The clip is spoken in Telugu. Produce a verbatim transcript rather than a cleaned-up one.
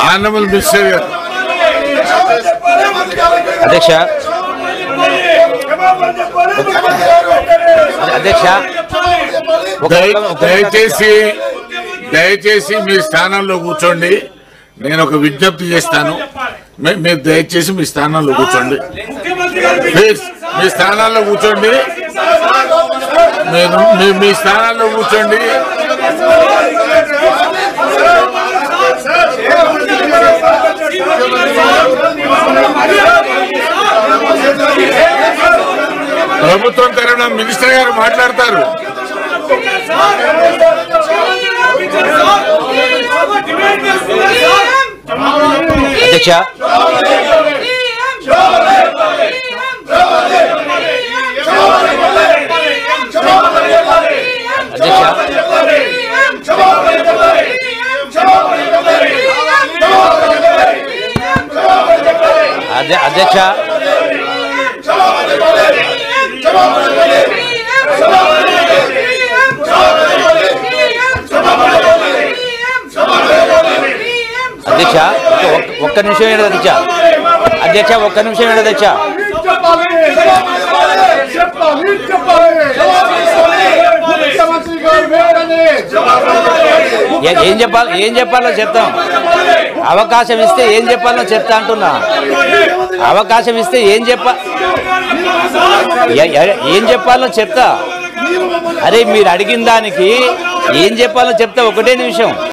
ఆనరబుల్ మినిస్టర్ గారు. అధ్యక్ష అధ్యక్ష దయచేసి దయచేసి మీ స్థానంలో కూర్చోండి. నేను ఒక విజ్ఞప్తి చేస్తాను. మీరు దయచేసి మీ స్థానంలో కూర్చోండి. ప్లీజ్ మీ స్థానాల్లో కూర్చోండి. మీరు మీ స్థానాల్లో కూర్చోండి. ప్రభుత్వం తరఫున మినిస్టర్ గారు మాట్లాడతారు. అధ్యక్ష అధ్యక్ష అధ్యక్ష అధ్యక్ష ఒక్క నిమిషం ఏంటి అధ్యక్ష అధ్యక్ష ఒక్క నిమిషం ఏంటి అధ్యక్ష ఏం చెప్పాలి ఏం చెప్పాలో చెప్తాం. అవకాశం ఇస్తే ఏం చెప్పాలో చెప్తా అంటున్నా. అవకాశం ఇస్తే ఏం చెప్ప ఏం చెప్పాలో చెప్తా. అరే మీరు అడిగిన దానికి ఏం చెప్పాలో చెప్తా. ఒకటే నిమిషం.